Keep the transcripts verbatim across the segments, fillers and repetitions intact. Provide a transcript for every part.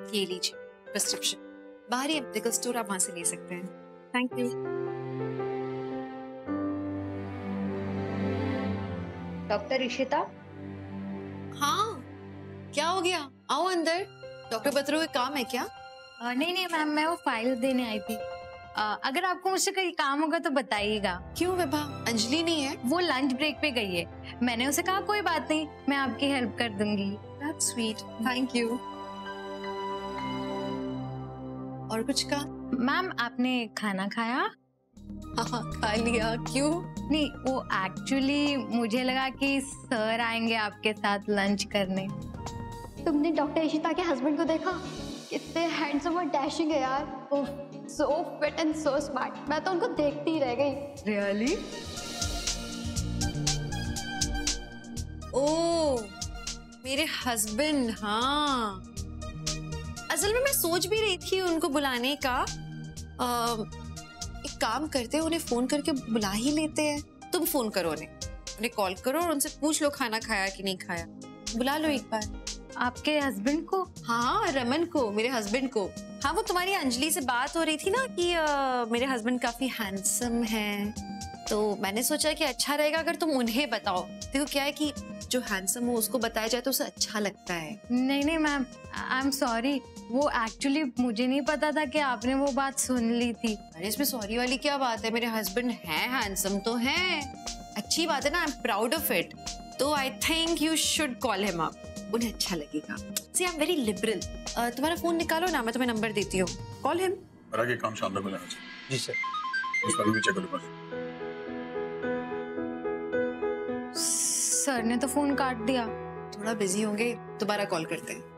ये लीजिए प्रिस्क्रिप्शन, बाहर ही मेडिकल स्टोर, आप वहां से ले सकते हैं। Thank you. डॉक्टर इशिता। हाँ, क्या हो गया? आओ अंदर। डॉक्टर बता रहे हो काम है क्या? आ, नहीं नहीं मैम, मैं वो फाइल देने आई थी। आ, अगर आपको मुझसे कोई काम होगा तो बताइएगा। क्यों विभा, अंजलि नहीं है? वो लंच ब्रेक पे गई है। मैंने उसे कहा कोई बात नहीं, मैं आपकी हेल्प कर दूंगी। That's sweet, thank you। और कुछ कहा? मैम आपने खाना खाया? हाँ खा लिया। क्यों? नहीं, वो एक्चुअली मुझे लगा कि सर आएंगे आपके साथ लंच करने। तुमने डॉक्टर इशिता के हस्बैंड को देखा? कितने हैंडसम और डैशिंग है यार। So fit and so smart. मैं तो उनको देखती ही रह गई। रियली? ओह मेरे हस्बैंड। हाँ, असल में मैं सोच भी रही थी उनको बुलाने का। आ, एक काम करते हैं, उन्हें फोन करके बुला ही लेते हैं। तुम फोन करो उन्हें, उन्हें कॉल करो और उनसे पूछ लो खाना खाया कि नहीं खाया। बुला लो एक बार। आपके हस्बैंड को? हाँ रमन को, मेरे हस्बैंड को। हाँ वो तुम्हारी अंजलि से बात हो रही थी ना कि आ, मेरे हस्बैंड काफी हैंडसम हैं, तो मैंने सोचा कि अच्छा रहेगा अगर तुम उन्हें बताओ। देखो क्या है कि जो हैंडसम हो उसको बताया जाए तो उसे अच्छा लगता है। नहीं नहीं मैम, आई एम सॉरी। वो एक्चुअली मुझे नहीं पता था कि आपने वो बात सुन ली थी। अरे इसमें सॉरी वाली क्या बात है? मेरे हस्बैंड हैं हैंडसम तो हैं, अच्छी बात है ना। I am proud of it. तो I think you should call him up, उन्हें अच्छा लगेगा। See I am very liberal. तुम्हारा फोन निकालो ना, मैं तुम्हें नंबर देती हूँ। Call him. मेरा ये काम शानदार बनाना चाहिए। जी सर। उसका भी चेक करो बस। सर ने तो फोन काट दिया। थोड़ा बिजी होंगे, दोबारा कॉल करते हैं।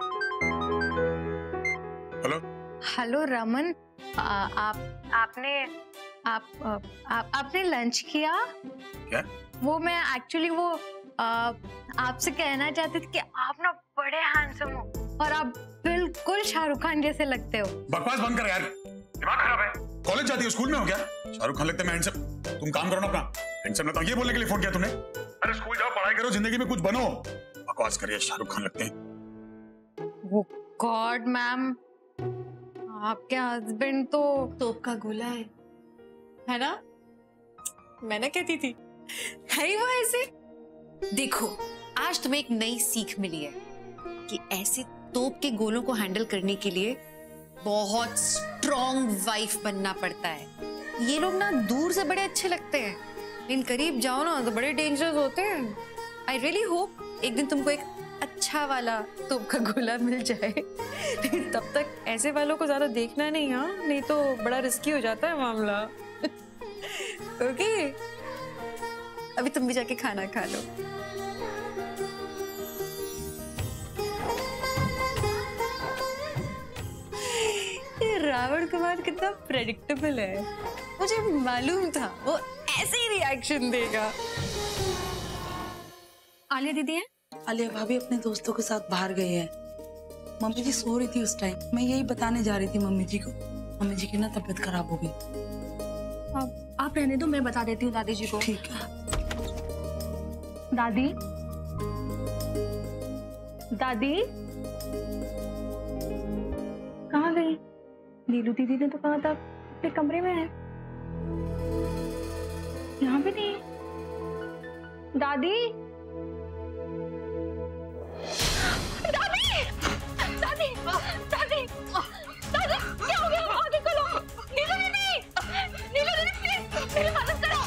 हेलो हेलो रमन, आ, आप आपने आप, आप आपने लंच किया क्या? वो मैं एक्चुअली वो आ, आपसे कहना चाहती थी कि आप ना बड़े हैंडसम हो और आप बिल्कुल शाहरुख खान जैसे लगते हो। बकवास बंद कर यार, दिमाग खराब है। कॉलेज जाती हो, स्कूल में हो क्या? शाहरुख खान लगता है मैं हैंडसम? तुम काम करो ना अपना। हैंडसम लगता हूं ये बोलने के लिए फोन किया तुमने? अरे स्कूल जाओ, पढ़ाई करो, जिंदगी में कुछ बनो। बकवास करिए, शाहरुख खान लगते हैं। वो गॉड मैम, आपके हस्बैंड तो तोप का गोला है, है ना? मैं ना कहती थी, है ही वो ऐसे। देखो आज तुम्हें एक नई सीख मिली है कि ऐसे तोप के गोलों को हैंडल करने के लिए बहुत स्ट्रॉन्ग वाइफ बनना पड़ता है। ये लोग ना दूर से बड़े अच्छे लगते हैं, लेकिन करीब जाओ ना तो बड़े डेंजरस होते हैं। आई रियली होप एक दिन तुमको एक अच्छा वाला तोप का गोला मिल जाए, लेकिन तब तक ऐसे वालों को ज्यादा देखना नहीं, हाँ? नहीं तो बड़ा रिस्की हो जाता है मामला। ओके, अभी तुम भी जाके खाना खा लो। ये रावण कुमार कितना प्रेडिक्टेबल है, मुझे मालूम था वो ऐसे ही रिएक्शन देगा। आलिया दीदी है? आलिया भाभी अपने दोस्तों के साथ बाहर गए हैं। मम्मी जी सो रही थी उस टाइम, मैं यही बताने जा रही थी मम्मी जी को। मम्मी जी की ना तबीयत खराब हो गई। आप, आप रहने दो, मैं बता देती हूँ दादी जी को। ठीक है। दादी, दादी कहाँ गई? नीलू दीदी ने तो कहा था अपने कमरे में है, यहाँ पे नहीं है। दादी, दादी, दादी, दादी, दादी, क्या हो गया? आगे खोलो। नीलू दीदी, नीलू दीदी प्लीज मेरी मदद करो।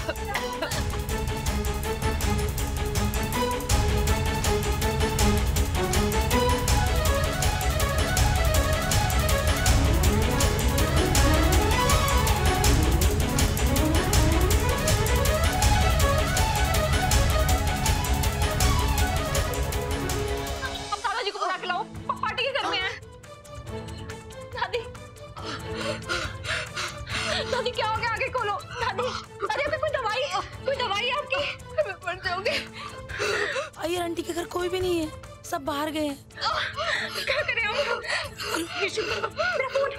दादी क्या हो गया? आगे खोलो। दादी, दादी आपको कोई दवाई, कोई दवाई है आपकी? मैं मर जाऊंगी। आइए आंटी के घर कोई भी नहीं है, सब बाहर गए हैं। क्या करें हम? मेरा फोन।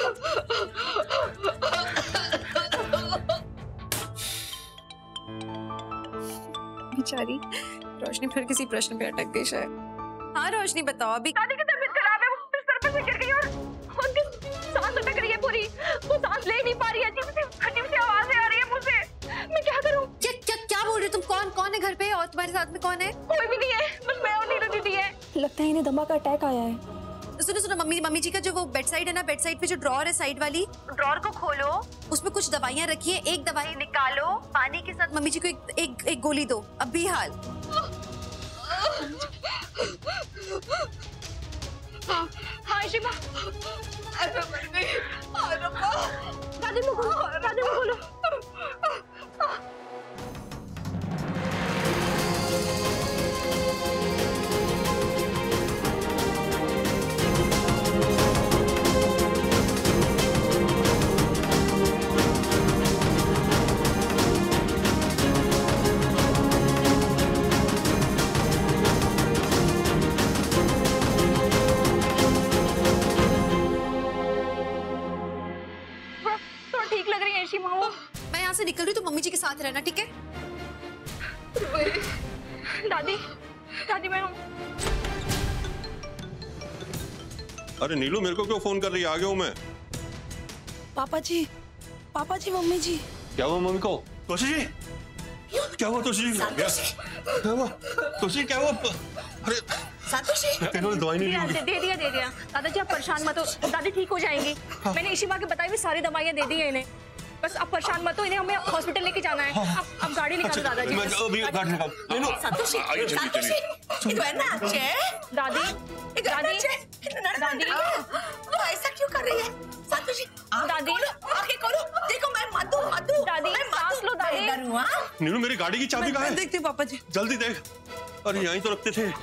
बेचारी रोशनी फिर किसी प्रश्न पे अटक गई शायद। हाँ रोशनी बताओ अभी। दादी की तबीयत खराब है, वो बिस्तर ऊपर से गिर गई और उनकी सांस अटक रही है पूरी, वो सांस ले नहीं पा रही है, अजीब से अजीब सी आवाजें आ रही है मुझसे, मैं क्या करूं? क्या क्या क्या बोल रहे हो तुम? कौन कौन है घर पे और तुम्हारे साथ में कौन है? कोई भी नहीं है, बस मैं और नीरू दीदी है। लगता है इन्हें दमा का अटैक आया है। सुनो सुनो, मम्मी मम्मी जी का जो वो बेड साइड है ना, बेड साइड पे जो ड्रॉर है साइड वाली, ड्रॉर को खोलो, उसमें कुछ दवाइयाँ रखी है, एक दवाई निकालो, पानी के साथ मम्मी जी को एक एक, एक गोली दो अभी हाल। हाँ हाँ शिमा, दादी को खोलो, दादी को खोलो। मैं यहाँ से निकल रही हूँ तो मम्मी जी के साथ रहना, ठीक है? दादी, दादी मैं हूँ। अरे नीलू, मेरे को क्यों फोन कर रही है? आ गया हूँ मैं। पापा जी, पापा जी, मम्मी जी। क्या हुआ मम्मी को? तोशी जी, क्या हुआ तोशी जी? क्या हुआ तोशी, क्या हुआ? अरे इन्होंने दवाई नहीं दी। दे दिया दे दिया दादाजी, आप परेशान मत हो, दादी ठीक हो जाएंगी। हाँ। मैंने इशिमा के बताई हुई सारी दवाइयाँ दे दी है इन्हें, बस आप परेशान मत हो, इन्हें हमें हॉस्पिटल लेके जाना है। हाँ। आप, आप गाड़ी निकालो दादाजी। मैं अभी गाड़ी निकाल। नीलू, आइए चलिए चलिए। दादी, दादी, दादी, ऐसा क्यों कर रही है? सातोशी, दादी, आंखें खोलो, देखो मैं मधु मधु। दादी, सांस लो दादी। नीलू, मेरी गाड़ी की चाबी कहाँ है? देखती हूँ पापा जी। जल्दी देख। अरे यहीं तो रखते थे।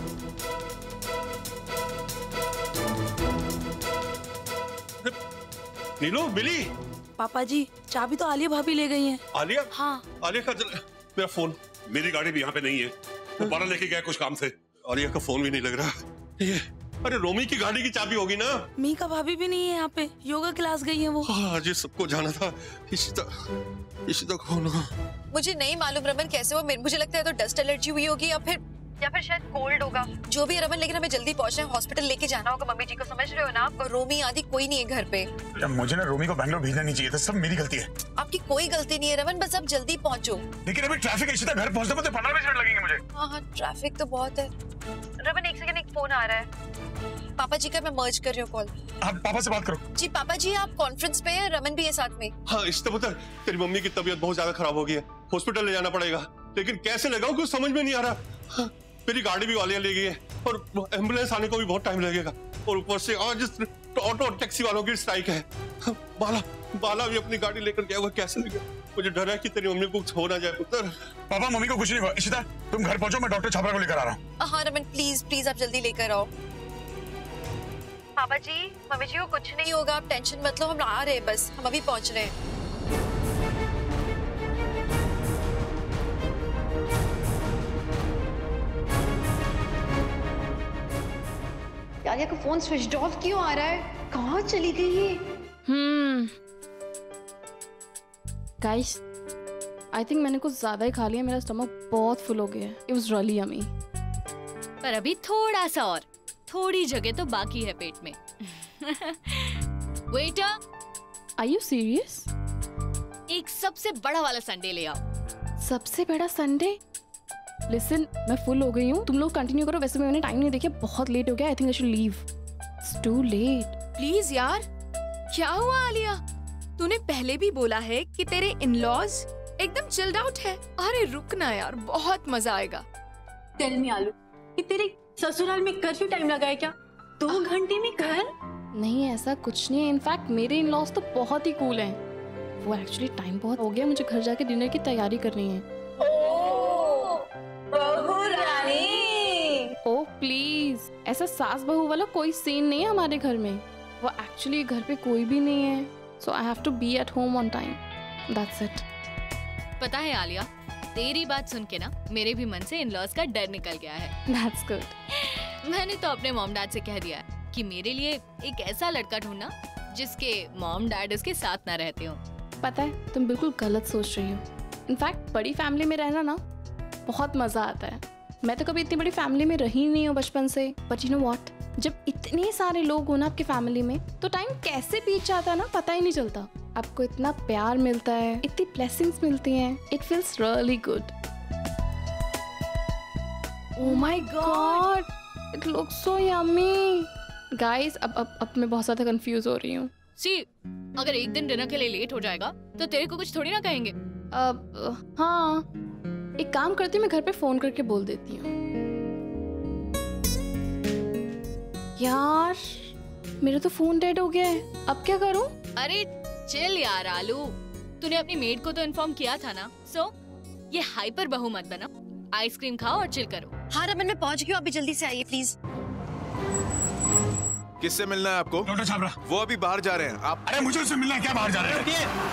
नीलू, बिली। पापा जी, चाबी तो आलिया भाभी ले गई हैं। आलिया? हाँ। आलिया का जल... मेरा फोन, मेरी गाड़ी भी यहाँ पे नहीं है, वो बाहर लेके गया कुछ काम से। आलिया का फोन भी नहीं लग रहा। ये अरे रोमी की गाड़ी की चाबी होगी ना? मीका भाभी भी नहीं है यहाँ पे, योगा क्लास गई है वो। हाँ, आज सबको जाना था। इसी तक इसी तक होना। मुझे नहीं मालूम रमन कैसे वो, मुझे लगता है तो डस्ट एलर्जी हुई होगी या फिर या फिर शायद कोल्ड होगा, जो भी रमन, लेकिन हमें जल्दी पहुंचना है, हॉस्पिटल लेके जाना होगा मम्मी जी को, समझ रहे हो ना आप? और रोमी आदि कोई नहीं है घर पे। मुझे ना रोमी को बैंगलोर भेजना नहीं चाहिए था, सब मेरी गलती है। आपकी कोई गलती नहीं है रमन, बस आप जल्दी पहुंचो। लेकिन अभी ट्रैफिक इसी तक घर पहुंचने में पंद्रह मिनट लगेंगे मुझे। हाँ हाँ, ट्रैफिक तो बहुत है। रमन एक सेकंड, एक फोन आ रहा है पापा जी का, मैं मर्ज कर रही हूँ कॉल। आप पापा से बात करो। जी पापा जी, आप कॉन्फ्रेंस पे हैं, रमन भी है साथ में। हाँ, इससे पता तेरी मम्मी की तबीयत बहुत ज्यादा खराब हो गई है, हॉस्पिटल ले जाना पड़ेगा, लेकिन कैसे लगाऊं कुछ समझ में नहीं आ रहा। हाँ, मेरी गाड़ी भी वालिया ले गई है और एम्बुलेंस आने को भी बहुत टाइम लगेगा, और ऊपर से आज ऑटो टैक्सी वालों की स्ट्राइक है। बाला बाला भी अपनी गाड़ी लेकर गया हुआ, कैसे लगे? मुझे डर है कि तेरी मम्मी को कुछ हो ना जाए पुत्र। पापा मम्मी को कुछ नहीं हुआ। इशिता, तुम घर पहुंचो, मैं डॉक्टर छाबरा को लेकर आ रहा हूँ। हाँ रमन, प्लीज प्लीज आप जल्दी लेकर आओ। पापा जी, मम्मी जी को कुछ नहीं होगा, आप टेंशन मत लो, हम आ रहे हैं, बस हम अभी पहुंच रहे हैं। यार ये फोन स्विच ऑफ क्यों आ रहा है? कहाँ चली गई ये? हम्म गाइस, आई थिंक मैंने कुछ ज्यादा ही खा लिया, मेरा स्टमक बहुत फुल हो गया है। It was really yummy. पर अभी थोड़ा सा और, थोड़ी जगह तो बाकी है पेट में। Waiter, are you serious? एक सबसे बड़ा वाला संडे ले आओ। सबसे बड़ा संडे? लिसन, मैं फुल हो गई हूँ, तुम लोग कंटिन्यू करो, वैसे मैंने टाइम नहीं देखा, बहुत लेट हो गया, I think I should leave. It's too late. Please यार, क्या हुआ आलिया? तूने पहले भी बोला है कि तेरे इन-लॉज एकदम चिल्ड आउट है। अरे रुकना यार, बहुत मजा आएगा। टेल मी आलू, कि तेरे ससुराल में कर्फ्यू टाइम लगा है क्या? दो घंटे में घर? नहीं, ऐसा कुछ नहीं है। इनफैक्ट मेरे इन-लॉज तो बहुत ही कूल हैं। वो एक्चुअली टाइम बहुत हो गया, मुझे घर जाके डिनर की तैयारी करनी है। बहू रानी। ओह प्लीज, ऐसा सास बहू वाला कोई सीन नहीं है हमारे घर में। वो एक्चुअली घर पे कोई भी नहीं है, so I have to be at home on time, that's it. पता है आलिया, तेरी बात सुन के ना मेरे भी मन से इन-लॉज का डर निकल गया है। That's good. मैंने तो अपने मॉम डैड से कह दिया है कि मेरे लिए एक ऐसा लड़का ढूंढना जिसके मॉम डैड उसके साथ ना रहते हो। पता है, तुम बिल्कुल गलत सोच रही हो। इनफैक्ट बड़ी फैमिली में रहना ना बहुत मजा आता है। मैं तो कभी इतनी बड़ी फैमिली में रही नहीं हूँ बचपन से, बट यू नो व्हाट, जब इतने सारे लोग हो ना आपके फैमिली में तो टाइम कैसे बीत जाता है ना पता ही नहीं चलता। आपको इतना प्यार मिलता है, इतनी ब्लेसिंग्स मिलती हैं, it feels really good. Oh my God, it looks so yummy. Guys अब अब अब मैं बहुत ज्यादा कंफ्यूज हो रही हूँ। सी, अगर एक दिन डिनर के लिए लेट हो जाएगा तो तेरे को कुछ थोड़ी ना कहेंगे। अब हाँ, एक काम करती हूँ, मैं घर पे फोन करके बोल देती हूँ। यार मेरा तो फोन डेड हो गया है, अब क्या करूँ? अरे चिल यार आलू, तूने अपनी मेड को तो इन्फॉर्म किया था ना। सो so, ये हाइपर बहू मत बना, आइसक्रीम खाओ और चिल करो। हाँ रमन, मैं पहुंच गई हूँ, अभी जल्दी से आइए प्लीज। किससे मिलना है आपको? डॉक्टर छाबड़ा। वो अभी बाहर जा रहे हैं। आप अरे मुझे उससे मिलना है, क्या बाहर जा रहे हैं?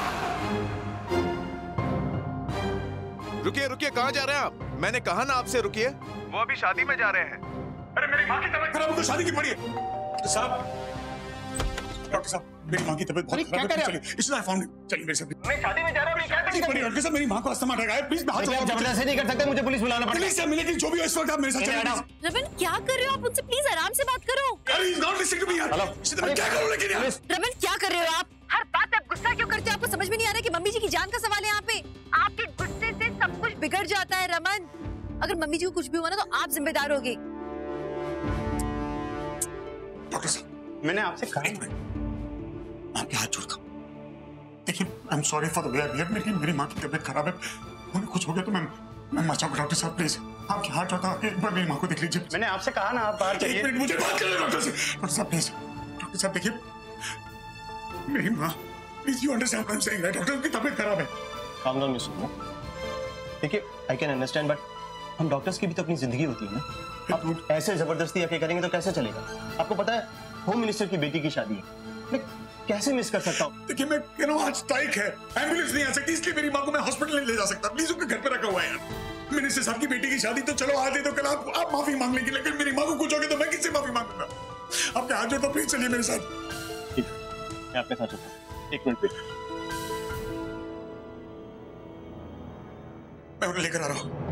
रुकिए रुकिए, कहाँ जा रहे हैं आप? मैंने कहा ना आपसे रुकिए। वो अभी शादी में जा रहे हैं। अरे मेरी माँ की तबीयत खराब हो तो शादी की पड़ी है। डॉक्टर साहब, डॉक्टर साहब मेरी माँ की तबीयत बहुत खराब है, चलिए इसलिए फाउंड चलिए मेरे साथ। मैं शादी में जा रहा हूँ, क्या पड़ी डॉक्टर साहब, मेरी माँ को अस्थमा अटैक आया, प्लीज हाथ आप जबरदस्ती नहीं कर सकते, मुझे पुलिस बुलाना पड़ेगा। पुलिस से मिलेगी जो भी हो, इस वक्त आप मेरे साथ चलिए। रमन क्या कर रहे हो आप? मुझसे प्लीज आराम से बात करो। अरे is not listening to me यार। मैं क्या करूं लेकिन यार? रमन क्या कर रहे हो आप? हर बात पे आप गुस्सा क्यों करते हो? आपको समझ में नहीं आ रहा कि मम्मी जी की जान का सवाल है यहाँ पे। आपके गुस्से से सब कुछ बिगड़ जाता है रमन। अगर मम्मी जी को कुछ भी हुआ ना तो आप जिम्मेदार होगे। डॉक्टर साहब मैंने आपसे कहा, आपके हाथ जोड़ता हूँ, देखिए I am sorry for the way I behave, लेकिन मेरी माँ की तबीयत खराब है, उन्हें कुछ हो गया तो मैं मैं मर जाऊंगा। डॉक्टर साहब प्लीज आपके हाथ जोड़ता हूँ, एक बार मेरी माँ को देख लीजिए। मैंने आपसे कहा ना आप बाहर चलिए। एक मिनट मुझे बात करने दो डॉक्टर से। डॉक्टर साहब प्लीज, डॉक्टर साहब देखिए मेरी माँ, please you understand what I am saying right? Doctor की तबीयत खराब है। काम डाउन मिस्टर, देखिए आई कैन अंडरस्टैंड, बट हम डॉक्टर्स की भी तो अपनी जिंदगी होती है ना। आप ऐसे जबरदस्ती आके करेंगे तो कैसे चलेगा? आपको पता है होम मिनिस्टर की बेटी की शादी है, मैं कैसे मिस कर सकता हूँ? देखिए मैं कह रहा हूँ आज स्ट्राइक है, एम्बुलेंस नहीं आ सकती, इसलिए मेरी माँ को मैं हॉस्पिटल नहीं ले जा सकता। प्लीज उनके घर पे रखा हुआ है यार। मिनिस्टर साहब की बेटी की शादी तो चलो आज है तो कल आप आप माफी मांग लेंगे, लेकिन मेरी माँ को कुछ हो गया तो मैं किससे माफी मांगूंगा? आपके हाथ जोड़ता, प्लीज चलिए मेरे साथ। ठीक है, मैं आपके साथ चलता हूँ, एक मिनट वेट। मैं उन्हें लेकर आ रहा हूँ।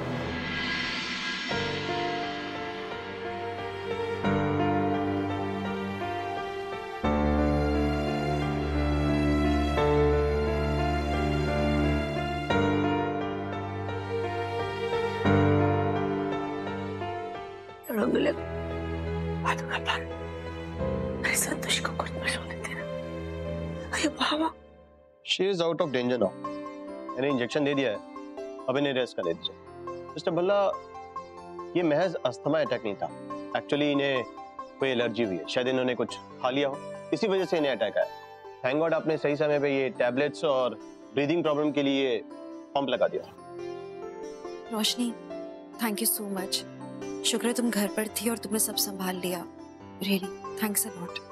She is out of danger now. मैंने इंजेक्शन दे दिया है, अब इन्हें रेस्ट करने दीजिए। मिस्टर भल्ला, ये महज अस्थमा अटैक नहीं था, एक्चुअली इन्हें कोई एलर्जी हुई है, शायद इन्होंने कुछ खा लिया हो, इसी वजह से इन्हें अटैक आया। थैंक गॉड आपने सही समय पे ये टैबलेट्स और ब्रीदिंग प्रॉब्लम के लिए पंप लगा दिया। Roshni, thank you so much. शुक्र है तुम घर पर थी और तुमने सब संभाल लिया। Really thanks a lot.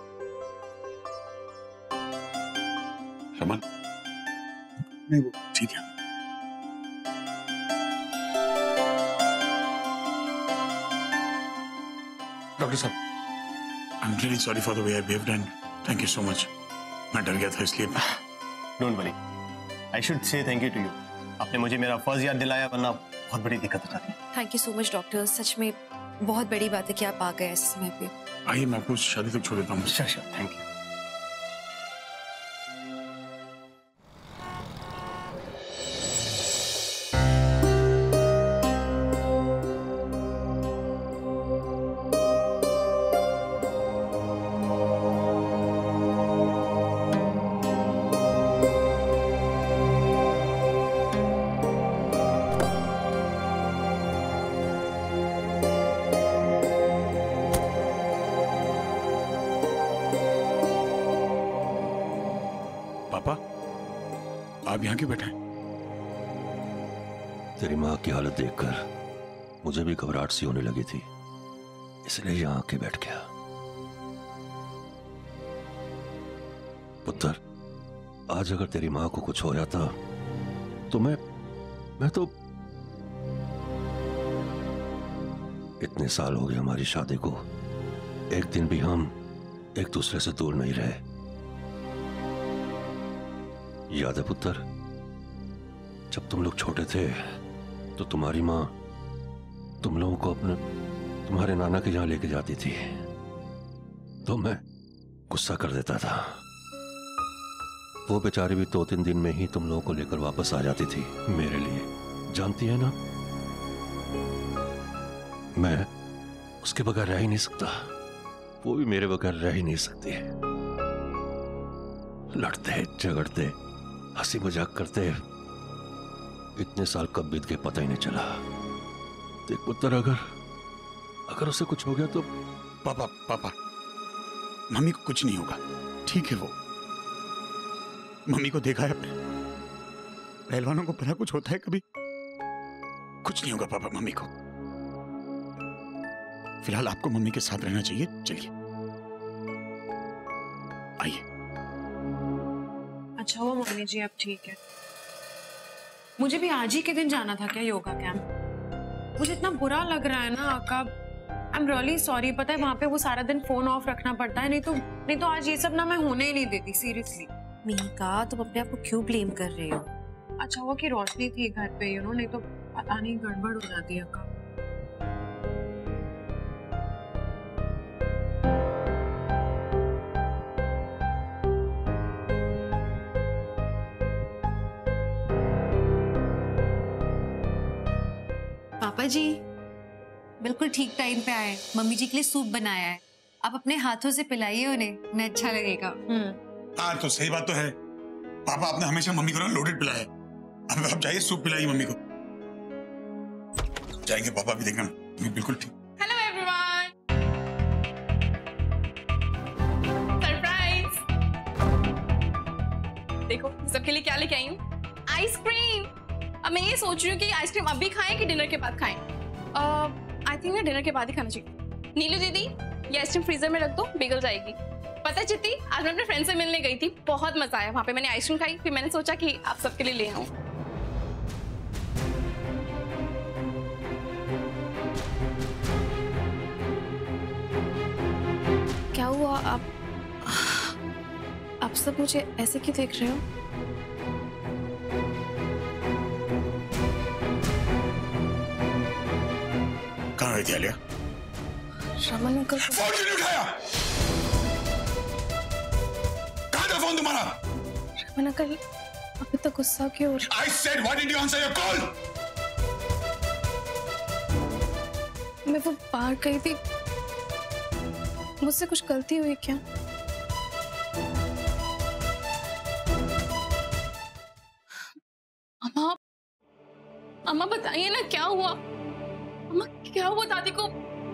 Raman नहीं वो ठीक है। डॉक्टर साहब, I am really sorry for the way I behaved and thank you so much. मैं डर गया था इसलिए। Don't worry, I should say thank you to you. आपने मुझे मेरा फर्ज याद दिलाया, वरना बहुत बड़ी दिक्कत हो जाती है। Thank you so much doctor, सच में बहुत बड़ी बात है कि आप आ गए इस समय पे। आइए मैं आपको शादी तक छोड़ देता हूँ। Sure sure, thank you. आप यहाँ क्यों बैठे हैं? तेरी माँ की हालत देखकर मुझे भी घबराहट सी होने लगी थी, इसलिए यहाँ आके बैठ गया। पुत्र, आज अगर तेरी माँ को कुछ हो जाता तो मैं मैं तो इतने साल हो गए हमारी शादी को, एक दिन भी हम एक दूसरे से दूर नहीं रहे। याद है पुत्र, जब तुम लोग छोटे थे तो तुम्हारी माँ तुम लोगों को अपने तुम्हारे नाना के यहाँ लेके जाती थी तो मैं गुस्सा कर देता था। वो बेचारी भी दो तीन दिन में ही तुम लोगों को लेकर वापस आ जाती थी मेरे लिए, जानती है ना। मैं उसके बगैर रह ही नहीं सकता, वो भी मेरे बगैर रह ही नहीं सकती। लड़ते झगड़ते हंसी मजाक करते इतने साल कब बीत गए पता ही नहीं चला। देख पुत्र, अगर अगर उसे कुछ हो गया तो पापा पापा मम्मी को कुछ नहीं होगा, ठीक है। वो मम्मी को देखा है अपने पहलवानों को पता कुछ होता है कभी, कुछ नहीं होगा पापा मम्मी को। फिलहाल आपको मम्मी के साथ रहना चाहिए, चलिए आइए। अच्छा हुआ मम्मी जी अब ठीक है। मुझे भी आज ही के दिन जाना था क्या योगा कैंप। मुझे इतना बुरा लग रहा है ना कब। I am really sorry. पता है वहां पे वो सारा दिन फोन ऑफ रखना पड़ता है, नहीं तो नहीं तो आज ये सब ना मैं होने ही नहीं देती सीरियसली। मीका तुम अपने आप को क्यों ब्लेम कर रहे हो? अच्छा हुआ कि रोशनी थी घर पे, यू नो, नहीं तो पता नहीं गड़बड़ हो जाती है अक्का। पापा जी बिल्कुल ठीक टाइम पे आए। मम्मी जी के लिए सूप बनाया है, आप अपने हाथों से पिलाइए उन्हें, उन्हें अच्छा लगेगा। हाँ तो सही बात तो है। पापा आपने हमेशा मम्मी को ना लोडेड पिलाया है। अब आप जाइए सूप पिलाइए मम्मी को। जाएंगे पापा भी, देखना बिल्कुल ठीक। Hello everyone, surprise. देखो सबके लिए क्या लेके आई हूँ, आइसक्रीम। अब मैं ये सोच रही हूँ कि आइसक्रीम अभी खाएं कि डिनर के बाद खाएं। आई थिंक ना डिनर के बाद ही खाना चाहिए। नीलू दीदी ये आइसक्रीम फ्रीजर में रख दो, पिघल जाएगी। पता है चित्ती, आज मैं अपने फ्रेंड से मिलने गई थी, बहुत मजा आया। वहां पे मैंने आइसक्रीम खाई, फिर मैंने सोचा कि आप सबके लिए ले आऊं। क्या हुआ? आप आप सब मुझे ऐसे क्यों देख रहे हो? कहाँ गई थी आलिया? रमन अंकल फोन क्यों नहीं उठाया? कहाँ था फोन तुम्हारा? रमन अंकल अभी तक गुस्सा क्यों हो रहा? I said why didn't you answer your call? मैं वो बाहर गई थी, मुझसे कुछ गलती हुई क्या? अम्मा अम्मा बताइए ना क्या हुआ? अम्मा क्या हुआ? दादी को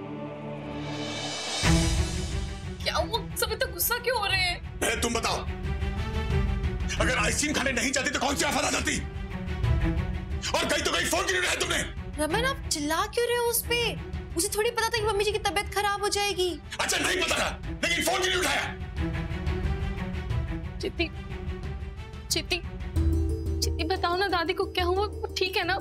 क्या हुआ? सब इतना गुस्सा क्यों हो रहे हैं? ए, तुम बताओ, अगर आइसक्रीम खाने नहीं जाती तो कौन सी आफत आ जाती? और गई तो गई, फोन क्यों नहीं उठाया तुमने? रमन आप चिल्ला क्यों रहे हो उस पे? उसे थोड़ी पता था कि मम्मी जी की तबीयत खराब हो जाएगी। अच्छा नहीं पता था, लेकिन फोन क्यों नहीं उठाया? चित्ती चित्ती चित्ती बताओ ना दादी को क्या हुआ? वो ठीक है ना?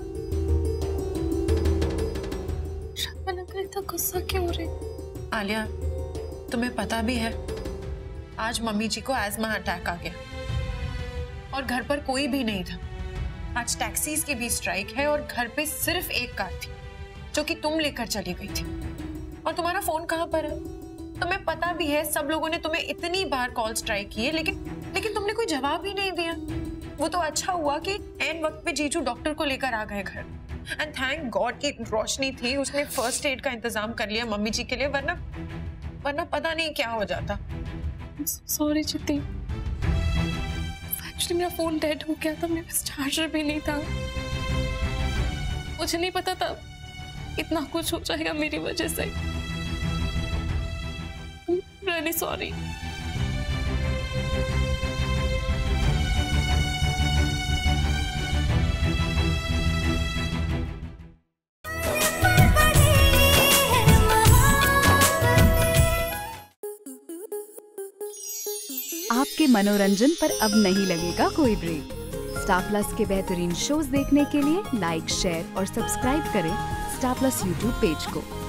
रमन अंकल इतना गुस्सा क्यों हो रहे? आलिया तुम्हें पता भी है आज मम्मी जी को एस्मा अटैक आ गया और घर पर कोई भी नहीं था। आज टैक्सीज की भी स्ट्राइक है और घर पे सिर्फ एक कार थी जो कि तुम लेकर चली गई थी। और तुम्हारा फोन कहाँ पर है? तुम्हें पता भी है सब लोगों ने तुम्हें इतनी बार कॉल ट्राई किए, लेकिन लेकिन तुमने कोई जवाब ही नहीं दिया। वो तो अच्छा हुआ कि एन वक्त पे जीजू डॉक्टर को लेकर आ गए घर। एंड थैंक गॉड कि रोशनी थी, उसने फर्स्ट एड का इंतजाम कर लिया मम्मी जी के लिए, वरना वरना पता नहीं क्या हो जाता। सॉरी चित्ती, एक्चुअली मेरा फोन डेड हो गया था, मेरे पास चार्जर भी नहीं था। मुझे नहीं पता था इतना कुछ हो जाएगा मेरी वजह से। Really sorry. आपके मनोरंजन पर अब नहीं लगेगा कोई ब्रेक। स्टार प्लस के बेहतरीन शोज देखने के लिए लाइक, शेयर और सब्सक्राइब करें स्टार प्लस यूट्यूब पेज को।